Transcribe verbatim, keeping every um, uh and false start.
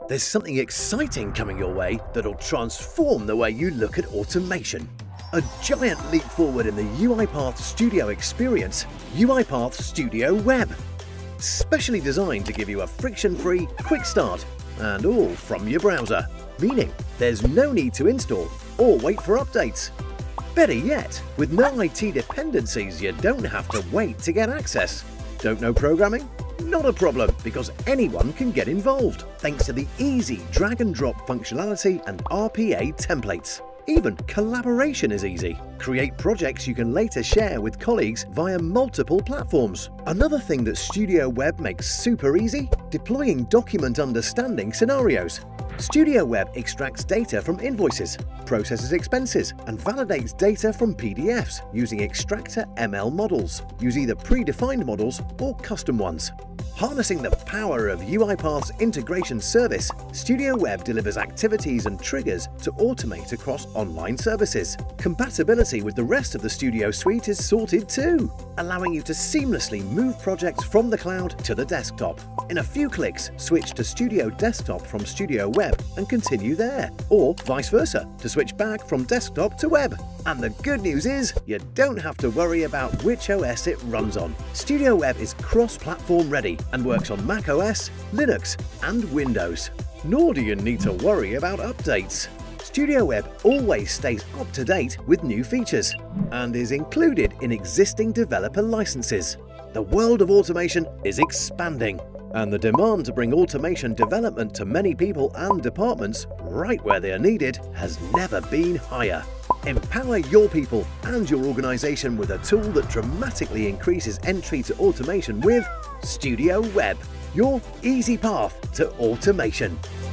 There's something exciting coming your way that'll transform the way you look at automation. A giant leap forward in the UiPath Studio experience, UiPath Studio Web. Specially designed to give you a friction-free, quick start, and all from your browser. Meaning there's no need to install or wait for updates. Better yet, with no I T dependencies, you don't have to wait to get access. Don't know programming? Not a problem, because anyone can get involved, thanks to the easy drag and drop functionality and R P A templates. Even collaboration is easy. Create projects you can later share with colleagues via multiple platforms. Another thing that Studio Web makes super easy? Deploying document understanding scenarios. Studio Web extracts data from invoices, processes expenses, and validates data from P D Fs using extractor M L models. Use either predefined models or custom ones. Harnessing the power of UiPath's integration service, Studio Web delivers activities and triggers to automate across online services. Compatibility with the rest of the Studio suite is sorted too, allowing you to seamlessly move projects from the cloud to the desktop. In a few clicks, switch to Studio Desktop from Studio Web and continue there, or vice versa, to switch back from desktop to web. And the good news is, you don't have to worry about which O S it runs on. Studio Web is cross-platform ready and works on macOS, Linux, and Windows. Nor do you need to worry about updates. Studio Web always stays up to date with new features and is included in existing developer licenses. The world of automation is expanding, and the demand to bring automation development to many people and departments right where they are needed has never been higher. Empower your people and your organization with a tool that dramatically increases entry to automation with Studio Web, your easy path to automation.